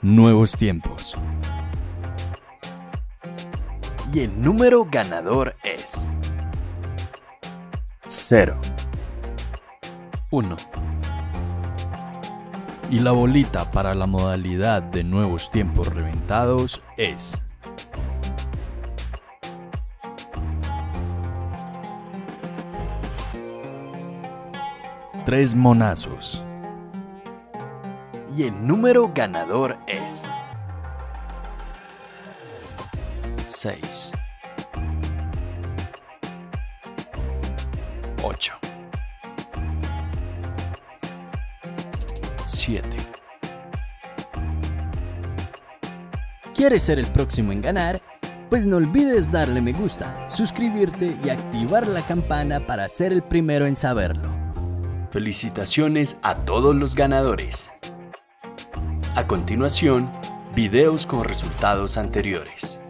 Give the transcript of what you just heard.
Nuevos tiempos. Y el número ganador es 0, 1. Y la bolita para la modalidad de nuevos tiempos reventados es 3 monazos. Y el número ganador es 6, 8, 7. ¿Quieres ser el próximo en ganar? Pues no olvides darle me gusta, suscribirte y activar la campana para ser el primero en saberlo. Felicitaciones a todos los ganadores. A continuación, videos con resultados anteriores.